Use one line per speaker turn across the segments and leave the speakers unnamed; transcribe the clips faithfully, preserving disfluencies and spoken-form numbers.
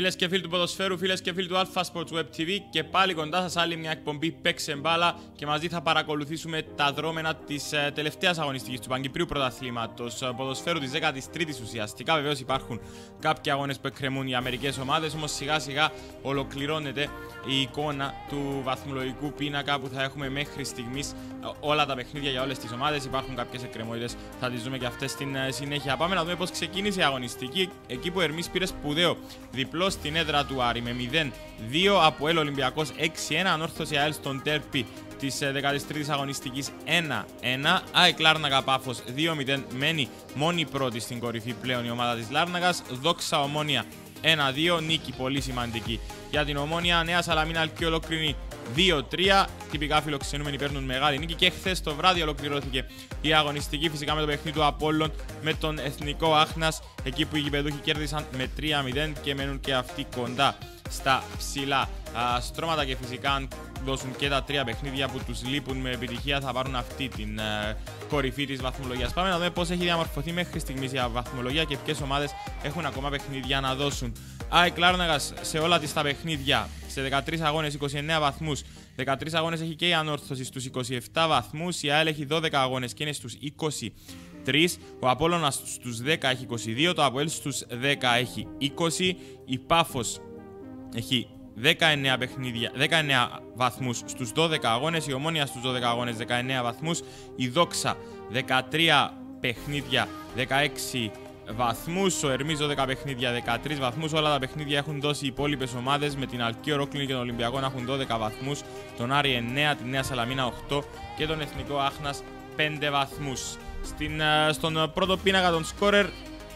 Φίλες και φίλοι του ποδοσφαίρου, φίλες και φίλοι του Alpha Sports Web τι βι και πάλι κοντά σας άλλη μια εκπομπή Παίξε Μπάλα και μαζί θα παρακολουθήσουμε τα δρόμενα της ε, τελευταίας αγωνιστικής του Παγκυπρίου Πρωταθλήματος ε, ποδοσφαίρου της δέκατης τρίτης ουσιαστικά. Βεβαίως υπάρχουν κάποιοι αγώνες που εκκρεμούν οι αμερικές ομάδες, όμως σιγά σιγά ολοκληρώνεται η εικόνα του βαθμολογικού πίνακα που θα έχουμε μέχρι στιγμής ε, όλα τα παιχνίδια για όλες τις ομάδες. Υπάρχουν κάποιες εκκρεμότητες, θα τις δούμε και αυτές στην ε, συνέχεια. Πάμε να δούμε πώς ξεκίνησε η αγωνιστική, εκεί που ο Ερμής πήρε σπουδαίο διπλό στην έδρα του Άρη με μηδέν δύο, ΑΠΟΕΛ Ολυμπιακός έξι ένα, ανόρθωση ΑΕΛ στον τέρπι της δέκατης τρίτης αγωνιστικής ένα ένα, ΑΕΚ Λάρνακα Πάφος δύο μηδέν, μένει μόνη πρώτη στην κορυφή πλέον η ομάδα της Λάρνακας. Δόξα Ομόνια ένα δύο, νίκη πολύ σημαντική για την Ομόνια. Νέα Σαλαμίνα Αλκή ολόκληρη δύο τρία, τυπικά φιλοξενούμενοι παίρνουν μεγάλη νίκη και χθες το βράδυ ολοκληρώθηκε η αγωνιστική φυσικά με το παιχνίδι του Απόλλων με τον Εθνικό Άχνας, εκεί που οι γηπεδούχοι κέρδισαν με τρία μηδέν και μένουν και αυτοί κοντά στα ψηλά α, στρώματα και φυσικά αν δώσουν και τα τρία παιχνίδια που τους λείπουν με επιτυχία θα πάρουν αυτή την α, κορυφή της βαθμολογίας. Πάμε να δούμε πώς έχει διαμορφωθεί μέχρι στιγμής η βαθμολογία και ποιες ομάδες έχουν ακόμα παιχνίδια να δώσουν. ΑΕΚ Λάρνακας σε όλα τις τα παιχνίδια σε δεκατρείς αγώνες είκοσι εννέα βαθμούς, δεκατρείς αγώνες έχει και η Ανόρθωση στους είκοσι επτά βαθμούς, η ΑΕΛ έχει δώδεκα αγώνες και είναι στους είκοσι τρεις, ο Απόλλωνας στους δέκα έχει είκοσι δύο, το ΑΠΟΕΛ στους δέκα έχει είκοσι, η Πάφος έχει δεκαεννέα, παιχνίδια, δεκαεννέα βαθμούς στους δώδεκα αγώνες, η Ομόνια στους δώδεκα αγώνες δεκαεννέα βαθμούς, η Δόξα δεκατρία παιχνίδια δεκαέξι βαθμούς, ο Ερμής δώδεκα παιχνίδια δεκατρείς βαθμούς. Όλα τα παιχνίδια έχουν δώσει οι υπόλοιπες ομάδες με την Αλκή Ορόκληνη και τον Ολυμπιακό να έχουν δώδεκα βαθμούς, τον Άρη εννέα, την Νέα Σαλαμίνα οκτώ και τον Εθνικό Άχνας πέντε βαθμούς. Στην, στον πρώτο πίνακα των σκόρερ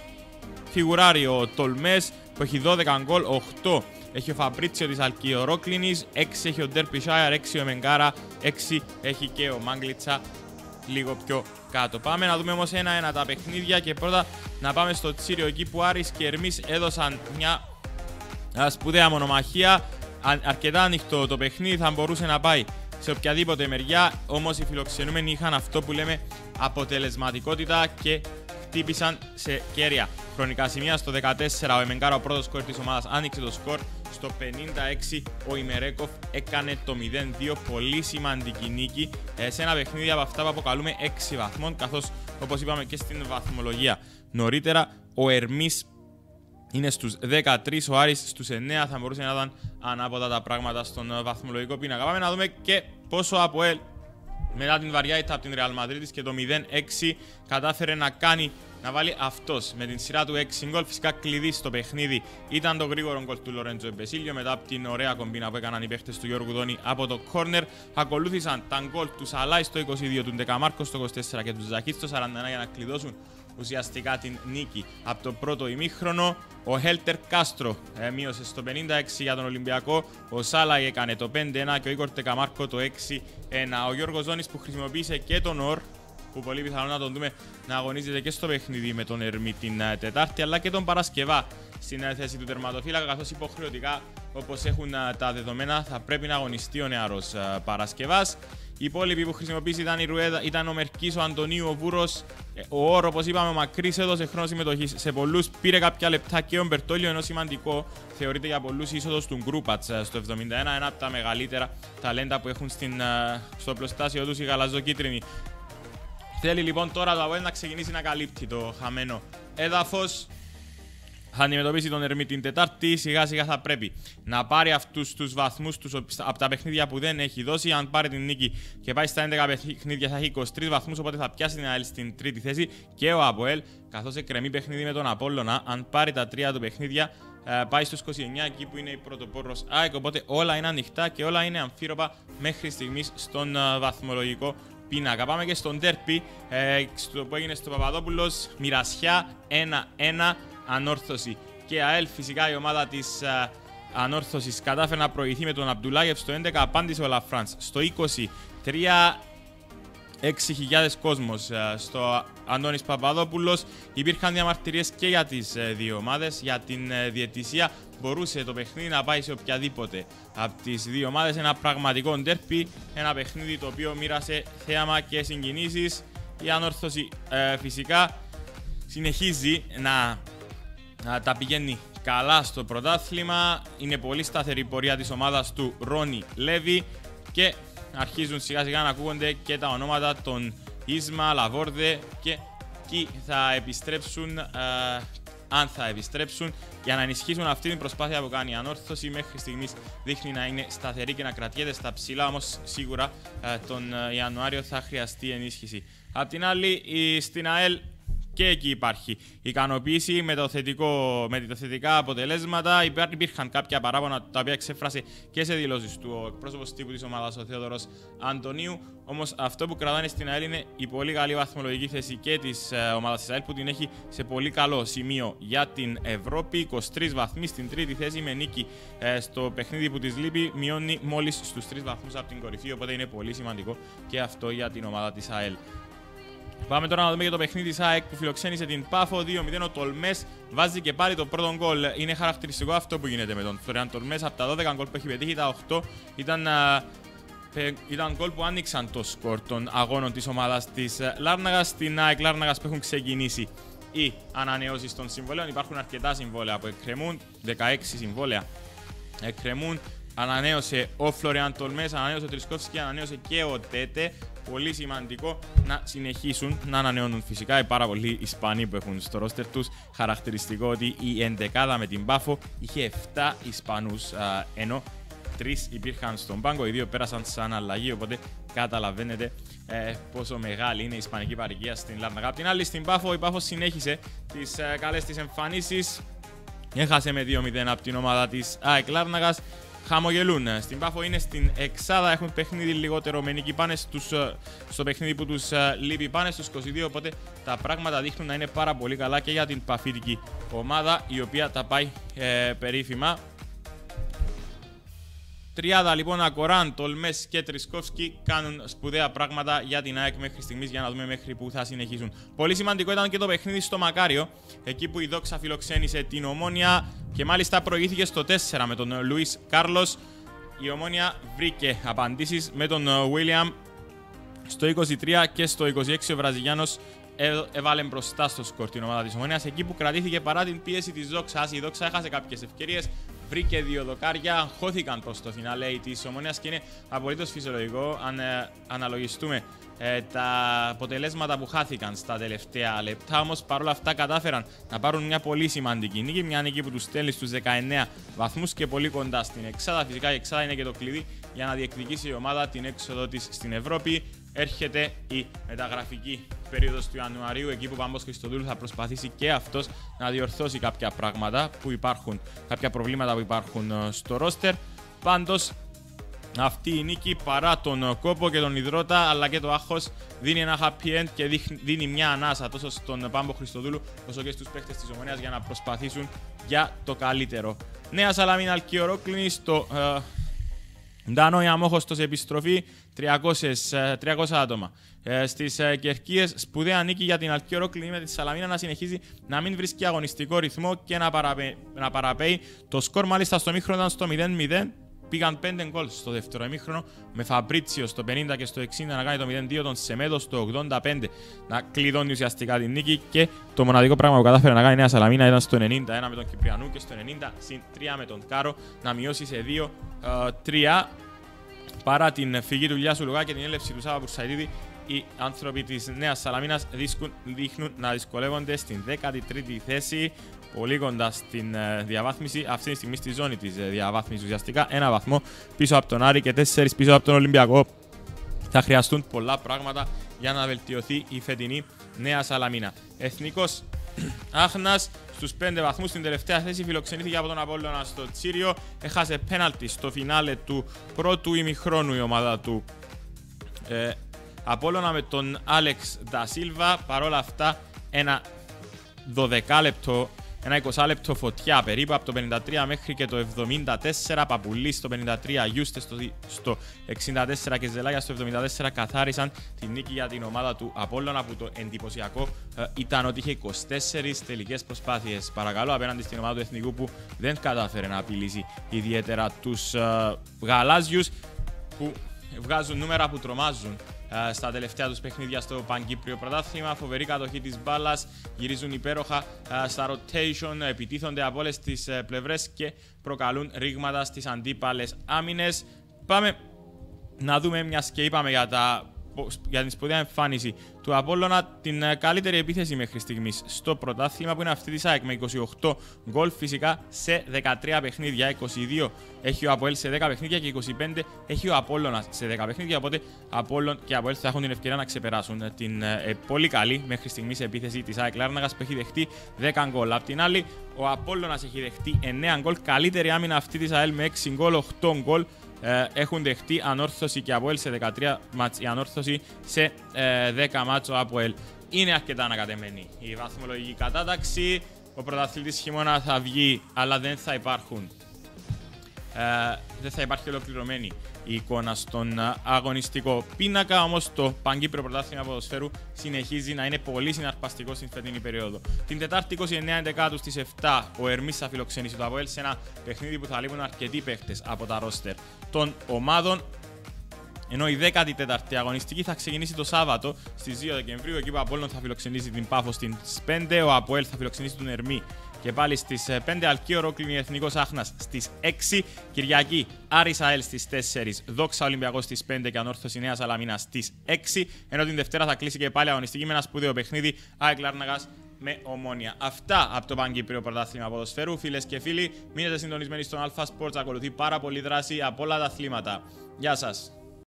φιγουράρει ο Τολμές που έχει δώδεκα γκολ, οκτώ έχει ο Φαμπρίτσιο της Αλκή Ορόκληνης, έξι έχει ο Ντέρπι Σάιαρ, έξι ο Μενγκάρα, έξι έχει και ο Μάγκλιτσα λίγο πιο κάτω. Πάμε να δούμε όμως ένα-ένα τα παιχνίδια και πρώτα να πάμε στο Τσίριο, εκεί που Άρης και Ερμής έδωσαν μια σπουδαία μονομαχία. Αρκετά ανοιχτό το παιχνίδι, θα μπορούσε να πάει σε οποιαδήποτε μεριά, όμως οι φιλοξενούμενοι είχαν αυτό που λέμε αποτελεσματικότητα και χτύπησαν σε κέρια χρονικά σημεία. Στο δεκατέσσερα ο Εμενγκάρα, ο πρώτος σκορ της ομάδας, άνοιξε το σκορ. Στο πενήντα έξι ο Ιμερέκοφ έκανε το μηδέν δύο, πολύ σημαντική νίκη σε ένα παιχνίδι από αυτά που αποκαλούμε έξι βαθμών, καθώς όπως είπαμε και στην βαθμολογία νωρίτερα ο Ερμής είναι στους δεκατρείς, ο Άρης στους εννέα, θα μπορούσε να ήταν ανάποδα τα πράγματα στον βαθμολογικό πίνακα. Πάμε να δούμε και πόσο ο ΑΠΟΕΛ μετά την βαριά ήττα από την Ρεάλ Μαδρίτης και το μηδέν έξι κατάφερε να κάνει να βάλει αυτός με την σειρά του έξι γκολ. Φυσικά κλειδί στο παιχνίδι ήταν το γρήγορο γκολ του Λορέντζο Εμπεσίλιο μετά από την ωραία κομπίνα που έκαναν οι παίχτες του Γιώργου Δόνη από το κόρνερ. Ακολούθησαν τα γκολ του Σαλάι στο είκοσι δύο, του Ντεκαμάρκο στο είκοσι τέσσερα και του Ζαχίτ στο σαράντα ένα για να κλειδώσουν ουσιαστικά την νίκη από το πρώτο ημίχρονο. Ο Χέλτερ Κάστρο ε, μείωσε στο πενήντα έξι για τον Ολυμπιακό, ο Σάλαϊ έκανε το πέντε ένα και ο Ίκορ Ντεκαμάρκο το έξι ένα. Ο Γιώργος Δόνης που χρησιμοποίησε και τον Ορ, που πολύ πιθανόν να τον δούμε να αγωνίζεται και στο παιχνίδι με τον Ερμή την uh, Τετάρτη, αλλά και τον Παρασκευά στην uh, θέση του τερματοφύλακα, καθώς υποχρεωτικά όπως έχουν uh, τα δεδομένα θα πρέπει να αγωνιστεί ο νεαρός uh, Παρασκευάς. Οι υπόλοιποι που χρησιμοποίησε ήταν, η Ρουέδα, ήταν ο Μερκής, ο Αντωνίου, ο Βούρος, ο Όρο, όπως είπαμε, ο Μακρύς έδωσε χρόνο συμμετοχής σε πολλούς, πήρε κάποια λεπτά και ο Μπερτόλιο, ενώ σημαντικό θεωρείται για πολλούς η είσοδος του Γκρούπατς uh, στο εβδομήντα ένα, ένα από τα μεγαλύτερα ταλέντα που έχουν στην, uh, στο πλωστάσιο τους οι γαλαζοκίτρινοι. Θέλει λοιπόν τώρα το ΑΠΟΕΛ να ξεκινήσει να καλύπτει το χαμένο έδαφος. Θα αντιμετωπίσει τον Ερμή την Τετάρτη. Σιγά σιγά θα πρέπει να πάρει αυτούς τους βαθμούς τους από τα παιχνίδια που δεν έχει δώσει. Αν πάρει την νίκη και πάει στα έντεκα παιχνίδια θα έχει είκοσι τρεις βαθμούς. Οπότε θα πιάσει την ΑΕΛ στην τρίτη θέση και ο ΑΠΟΕΛ, καθώς εκκρεμεί παιχνίδι με τον Απόλλωνα. Αν πάρει τα τρία του παιχνίδια πάει στους είκοσι εννέα, εκεί που είναι η πρωτοπόρος ΑΕΚ. Οπότε όλα είναι ανοιχτά και όλα είναι αμφίροπα μέχρι στιγμής στον βαθμολογικό πίνακα. Πάμε και στον ντέρπι ε, που έγινε στο Παπαδόπουλος. Μοιρασιά ένα ένα, Ανόρθωση και ΑΕΛ. Φυσικά η ομάδα της ε, Ανόρθωσης κατάφερε να προηγηθεί με τον Αμπτουλάγεφ στο έντεκα. Απάντησε ο Λαφράνς στο είκοσι τρία. έξι χιλιάδες κόσμος ε, στο Αντώνης Παπαδόπουλος. Υπήρχαν διαμαρτυρίες και για τις ε, δύο ομάδες. Για την ε, διαιτησία μπορούσε το παιχνίδι να πάει σε οποιαδήποτε από τις δύο ομάδες. Ένα πραγματικό ντέρπι, ένα παιχνίδι το οποίο μοίρασε θέαμα και συγκινήσεις. Η Ανόρθωση ε, φυσικά συνεχίζει να, να τα πηγαίνει καλά στο πρωτάθλημα. Είναι πολύ σταθερή η πορεία της ομάδας του Ρόνι Λέβι και αρχίζουν σιγά σιγά να ακούγονται και τα ονόματα των Ίσμα, Λαβόρδε και εκεί θα επιστρέψουν, ε, αν θα επιστρέψουν, για να ενισχύσουν αυτή την προσπάθεια που κάνει η ανόρθωση. Μέχρι στιγμής δείχνει να είναι σταθερή και να κρατιέται στα ψηλά, όμως σίγουρα ε, τον Ιανουάριο θα χρειαστεί ενίσχυση. Απ' την άλλη, η, στην ΑΕΛ και εκεί υπάρχει ικανοποίηση με, το θετικό, με τα θετικά αποτελέσματα. Υπήρχαν κάποια παράπονα τα οποία εξέφρασε και σε δηλώσεις του ο εκπρόσωπος τύπου της ομάδας, ο Θεόδωρος Αντωνίου. Όμως αυτό που κρατάνε στην ΑΕΛ είναι η πολύ καλή βαθμολογική θέση και της ε, ομάδας της ΑΕΛ, που την έχει σε πολύ καλό σημείο για την Ευρώπη. είκοσι τρεις βαθμοί στην τρίτη θέση, με νίκη ε, στο παιχνίδι που της λείπει. Μειώνει μόλις στους τρεις βαθμούς από την κορυφή, οπότε είναι πολύ σημαντικό και αυτό για την ομάδα της ΑΕΛ. Πάμε τώρα να δούμε για το παιχνίδι της ΑΕΚ που φιλοξένησε την Πάφο δύο μηδέν. Ο Τολμές βάζει και πάλι το πρώτο γκολ. Είναι χαρακτηριστικό αυτό που γίνεται με τον Φλωριάν Τολμές. Από τα δώδεκα γκολ που έχει πετύχει, τα οκτώ ήταν, ήταν γκολ που άνοιξαν το σκορ των αγώνων της ομάδας της Λάρναγας. Στην ΑΕΚ Λάρναγας που έχουν ξεκινήσει οι ανανεώσεις των συμβολέων. Υπάρχουν αρκετά συμβόλαια που εκκρεμούν, δεκαέξι συμβόλαια εκκρεμούν. Ανανέωσε ο Φλωριάν Τολμές, ανανέωσε ο Τρισκόφσκι, ανανέωσε και ο Τέτε. Πολύ σημαντικό να συνεχίσουν να ανανεώνουν φυσικά οι πάρα πολλοί Ισπανοί που έχουν στο ρόστερ τους. Χαρακτηριστικό ότι η εντεκάδα με την Πάφο είχε επτά Ισπανούς, α, ενώ τρεις υπήρχαν στον πάγκο, οι δύο πέρασαν σαν αλλαγή, οπότε καταλαβαίνετε ε, πόσο μεγάλη είναι η ισπανική παροικία στην Λάρναγα. Απ' την άλλη, στην Πάφο, η Πάφο συνέχισε τις ε, καλές της εμφανίσεις. Έχασε με δύο μηδέν από την ομάδα της ΑΕΚ Λάρναγας. Χαμογελούν. Στην Πάφο είναι στην εξάδα, έχουν παιχνίδι λιγότερο με νίκη, πάνε στους, στο παιχνίδι που τους λείπει, πάνε στους είκοσι δύο, οπότε τα πράγματα δείχνουν να είναι πάρα πολύ καλά και για την παφίτικη ομάδα, η οποία τα πάει ε, περίφημα. Τριάδα λοιπόν, Ακοράν, Τολμές και Τρισκόφσκι κάνουν σπουδαία πράγματα για την ΑΕΚ μέχρι στιγμής, για να δούμε μέχρι που θα συνεχίσουν. Πολύ σημαντικό ήταν και το παιχνίδι στο Μακάριο, εκεί που η Δόξα φιλοξένησε την Ομόνια και μάλιστα προηγήθηκε στο τέσσερα με τον Λουίς Κάρλος. Η Ομόνια βρήκε απαντήσεις με τον Βίλιαμ στο είκοσι τρία και στο είκοσι έξι ο Βραζιλιάνος έβαλε μπροστά στο σκορ την ομάδα της Ομόνιας, εκεί που κρατήθηκε παρά την πίεση της Δόξας. Η Δόξα έχασε κάποιες ευκαιρίες, βρήκε δύο δοκάρια, αγχώθηκαν προς το φινάλε της Ομόνιας και είναι απολύτως φυσιολογικό αν ε, αναλογιστούμε ε, τα αποτελέσματα που χάθηκαν στα τελευταία λεπτά. Όμως παρόλα αυτά κατάφεραν να πάρουν μια πολύ σημαντική νίκη, μια νίκη που τους στέλνει στους δεκαεννέα βαθμούς και πολύ κοντά στην εξάδα. Φυσικά η εξάδα είναι και το κλειδί για να διεκδικήσει η ομάδα την έξοδο της στην Ευρώπη. Έρχεται η μεταγραφική περίοδος του Ιανουαρίου, εκεί που ο Πάμπος Χριστοδούλου θα προσπαθήσει και αυτός να διορθώσει κάποια πράγματα που υπάρχουν, κάποια προβλήματα που υπάρχουν στο ρόστερ. Πάντως, αυτή η νίκη, παρά τον κόπο και τον υδρότα αλλά και το άγχος, δίνει ένα happy end και δίνει μια ανάσα τόσο στον Πάμπο Χριστοδούλου όσο και στους παίχτες της Ομονίας για να προσπαθήσουν για το καλύτερο. Νέα Σαλαμίνα Αλκιορόκληνη στο ε, Ντανόι Αμόχωστος επιστροφή, τριακόσια άτομα. Ε, στις ε, Κερκίες, σπουδαία νίκη για την Αλκιορόκληνη με τη Σαλαμίνα να συνεχίζει να μην βρίσκει αγωνιστικό ρυθμό και να, παραπέ, να παραπέει. Το σκορ μάλιστα στο μήχρονο ήταν στο μηδέν μηδέν. Πήγαν πέντε γκολ στο δεύτερο ημίχρονο, με Φαμπρίτσιο στο πενήντα και στο εξήντα να κάνει το μηδέν δύο, τον Σεμέδο στο ογδόντα πέντε να κλειδώνει ουσιαστικά την νίκη, και το μοναδικό πράγμα που κατάφερε να κάνει η Νέα Σαλαμίνα ήταν στο ενενήντα ένα με τον Κυπριανού και στο ενενήντα συν τρία με τον Κάρο να μειώσει σε δύο τρία. Παρά την φυγή του Λιάσου Λουγά και την έλευση του Σάβα Μπουρσαϊτίδη, οι άνθρωποι της Νέας Σαλαμίνας δείχνουν να δυσκολεύονται στην δέκατη τρίτη θέση, πολύ κοντά στην uh, διαβάθμιση. Αυτή τη στιγμή στη ζώνη της uh, διαβάθμισης ουσιαστικά. Ένα βαθμό πίσω από τον Άρη και τέσσερις πίσω από τον Ολυμπιακό. Θα χρειαστούν πολλά πράγματα για να βελτιωθεί η φετινή Νέα Σαλαμίνα. Εθνικός Άχνας στους πέντε βαθμούς, στην τελευταία θέση, φιλοξενήθηκε από τον Απόλλωνα στο Τσίριο. Έχασε πέναλτι στο φινάλε του πρώτου ημιχρόνου η ομάδα του ε, Απόλλωνα με τον Άλεξ Ντασίλβα. Παρόλα αυτά, ένα δωδεκάλεπτο, ένα εικοσάλεπτο φωτιά περίπου από το πενήντα τρία μέχρι και το εβδομήντα τέσσερα. Παπουλής στο πενήντα τρία, Γιούστε στο, στο εξήντα τέσσερα και Ζελάγια στο εβδομήντα τέσσερα καθάρισαν τη νίκη για την ομάδα του Απόλλωνα, που το εντυπωσιακό ε, ήταν ότι είχε είκοσι τέσσερις τελικές προσπάθειες, παρακαλώ, απέναντι στην ομάδα του Εθνικού, που δεν κατάφερε να απειλήσει ιδιαίτερα τους ε, γαλάζιους, που βγάζουν νούμερα που τρομάζουν στα τελευταία τους παιχνίδια στο Παγκύπριο Πρωτάθλημα. Φοβερή κατοχή της μπάλας, γυρίζουν υπέροχα στα rotation, επιτίθονται από όλες τις πλευρές και προκαλούν ρήγματα στις αντίπαλες άμυνες. Πάμε να δούμε, μιας και είπαμε για, τα, για την σπουδαία εμφάνιση του Απόλλωνα, την καλύτερη επίθεση μέχρι στιγμής στο πρωτάθλημα, που είναι αυτή της ΑΕΚ με είκοσι οκτώ γκολ φυσικά σε δεκατρία παιχνίδια. είκοσι δύο έχει ο Αποέλ σε δέκα παιχνίδια και είκοσι πέντε έχει ο Απόλλωνας σε δέκα παιχνίδια. Οπότε Απόλλων και Αποέλ θα έχουν την ευκαιρία να ξεπεράσουν την ε, πολύ καλή μέχρι στιγμής επίθεση της ΑΕΚ Λάρναγας, που έχει δεχτεί δέκα γκολ. Απ' την άλλη, ο Απόλλωνας έχει δεχτεί εννέα γκολ. Καλύτερη άμυνα αυτή της ΑΕΛ με έξι γκολ, οκτώ γκολ. Ε, έχουν δεχτεί ανόρθωση και Αποέλ σε δεκατρία μάτς, η ανόρθωση σε ε, δέκα μάτς ο Αποέλ. Είναι αρκετά ανακατεμένη η βαθμολογική κατάταξη. Ο πρωταθλητής χειμώνα θα βγει, αλλά δεν θα υπάρχουν. Ε, δεν θα υπάρχει ολοκληρωμένη η εικόνα στον αγωνιστικό πίνακα. Όμως το Παγκύπριο Πρωτάθλημα Ποδοσφαίρου συνεχίζει να είναι πολύ συναρπαστικό στην φετινή περίοδο. Την Τετάρτη είκοσι εννέα Ενδεκάτου στις επτά ο Ερμής θα φιλοξενήσει το Αποέλ σε ένα παιχνίδι που θα λείπουν αρκετοί παίχτες από τα ρόστερ των ομάδων. Ενώ η δέκατη τέταρτη αγωνιστική θα ξεκινήσει το Σάββατο στις δύο Δεκεμβρίου. Εκεί που ο Απόλλων θα φιλοξενήσει την Πάφο στις πέντε, ο Αποέλ θα φιλοξενήσει τον Ερμή και πάλι στις πέντε, Αλκείο Ρόκλινη Εθνικός Άχνας στις έξι, Κυριακή Άρης ΑΕΛ στις τέσσερις, Δόξα Ολυμπιακός στις πέντε και Ανόρθωση Νέα Σαλαμίνα στις έξι. Ενώ την Δευτέρα θα κλείσει και πάλι αγωνιστική με ένα σπουδαίο παιχνίδι, ΑΕΚ Λάρναγας με Ομόνια. Αυτά από το Παγκύπριο Πρωτάθλημα Ποδοσφαίρου. Φίλες και φίλοι, μείνετε συντονισμένοι στον Αλφα Sports. Ακολουθεί πάρα πολύ δράση από όλα τα αθλήματα. Γεια σας.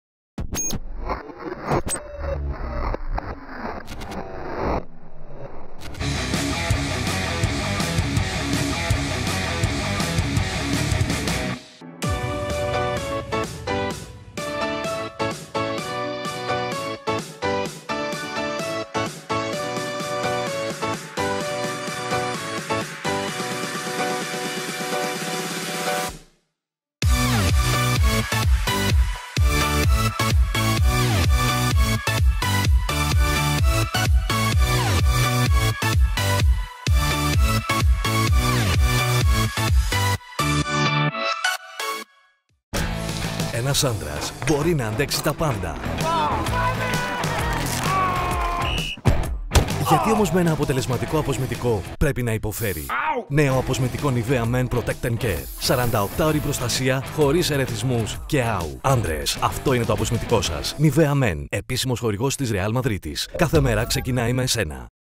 Ένας άντρας μπορεί να αντέξει τα πάντα. Γιατί όμως με ένα αποτελεσματικό αποσμητικό πρέπει να υποφέρει? Νέο αποσμητικό Nivea Men Protect and Care. σαράντα οκτώ ώρη προστασία, χωρίς ερεθισμούς και άου. Άντρες, αυτό είναι το αποσμητικό σας. Nivea Men, επίσημος χορηγός της Real Madrid. Κάθε μέρα ξεκινάει με εσένα.